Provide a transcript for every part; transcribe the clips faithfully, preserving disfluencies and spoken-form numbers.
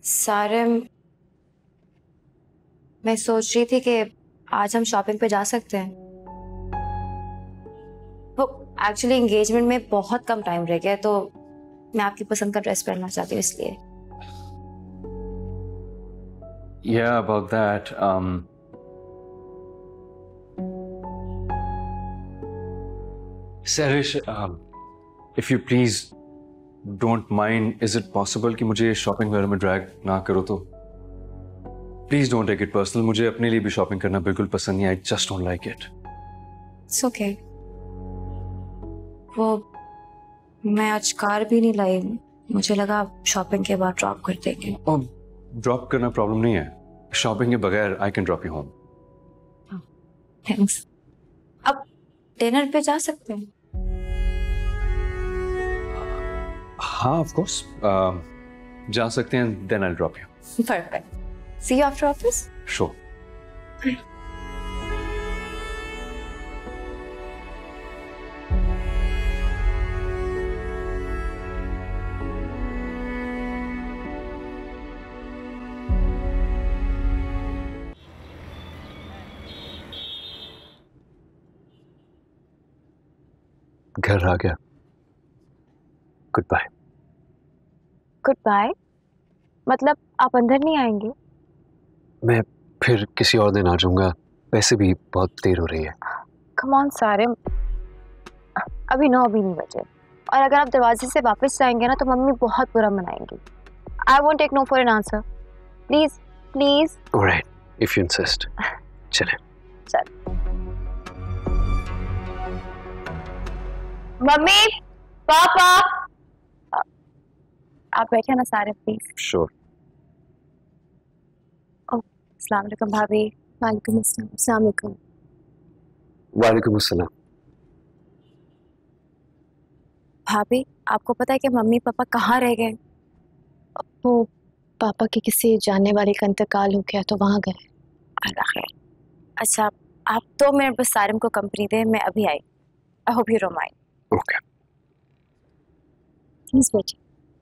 सारे मैं सोच रही थी कि आज हम शॉपिंग पे जा सकते हैं। वो एक्चुअली एंगेजमेंट में बहुत कम टाइम रह गया, तो मैं आपकी पसंद का ड्रेस पहनना चाहती हूँ इसलिए। Yeah, about that. Um, Sarish, um, if you please don't mind, is it possible कि मुझे शॉपिंग वगैरह में ड्रैग ना करो तो? Please don't take it personal. मुझे अपने लिए भी शॉपिंग करना बिल्कुल पसंद नहीं है. I just don't like it. It's okay. वो मैं आज कार भी नहीं लाई, मुझे लगा शॉपिंग के बाद ड्रॉप कर देंगे। Oh, ड्रॉप करना प्रॉब्लम नहीं है. शॉपिंग के बगैर I can drop you home. Thanks. अब डिनर पे जा सकते हैं? हाँ, of course. Uh, जा सकते हैं. Then I'll drop you. Perfect. See you after office? Sure. घर आ गया। Good bye. Good bye? मतलब आप अंदर नहीं आएंगे? मैं फिर किसी और दिन आ जाऊंगा, वैसे भी बहुत देर हो रही है। कम ऑन सारिम, अभी नौ अभी नहीं बजे, और अगर आप दरवाजे से वापस जाएंगे ना तो मम्मी बहुत बुरा मनाएंगी। I won't take no for an answer. Please please. Alright, if you insist. चलें। चल। मम्मी, पापा, आप बैठे ना सारे प्लीज। श्योर। अस्सलाम वालेकुम भाभी। वालेकुम अस्सलाम। अस्सलाम वालेकुम। वालेकुम अस्सलाम। भाभी, आपको पता है कि मम्मी पापा कहाँ रह गए? वो पापा के किसी जानने वाले का इंतकाल हो गया तो वहाँ गए। अल्लाह खैर। अच्छा, आप दो मिनट बस सारिम को कंपनी दे, मैं अभी आई। I hope you don't mind. Okay. Please बैठिए।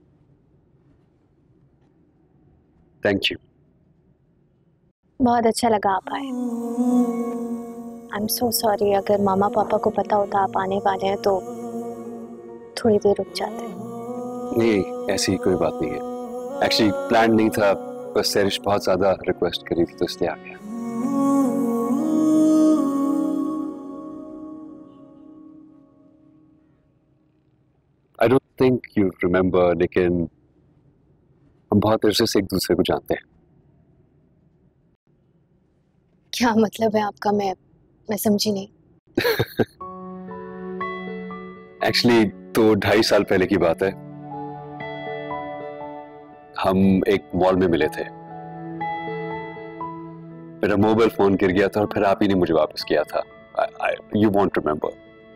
Thank you. बहुत अच्छा लगा आप आए। आई एम सो सॉरी, अगर मामा पापा को पता होता आप आने वाले हैं तो थोड़ी देर रुक जाते। नहीं, ऐसी कोई बात नहीं है। एक्चुअली प्लान नहीं था, बस सैरिश बहुत ज्यादा रिक्वेस्ट करी थी तो इसलिए आ गया। I don't think you remember, लेकिन हम बहुत अरसे से एक दूसरे को जानते हैं। क्या मतलब है आपका? मैं मैं समझी नहीं। एक्चुअली तो ढाई साल पहले की बात है। हम एक मॉल में मिले थे। मेरा मोबाइल फोन गिर गया था और फिर आप ही ने मुझे वापस किया था। You want remember?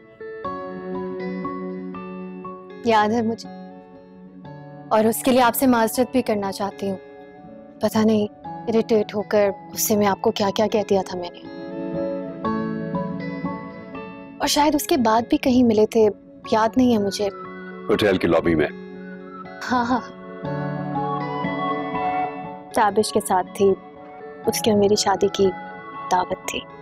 याद है मुझे, और उसके लिए आपसे माजरत भी करना चाहती हूँ। पता नहीं इरिटेट होकर उससे मैं आपको क्या क्या कह दिया था मैंने, और शायद उसके बाद भी कहीं मिले थे, याद नहीं है मुझे। होटल की लॉबी में। हाँ हाँ, ताबिश के साथ थी, उसके और मेरी शादी की दावत थी।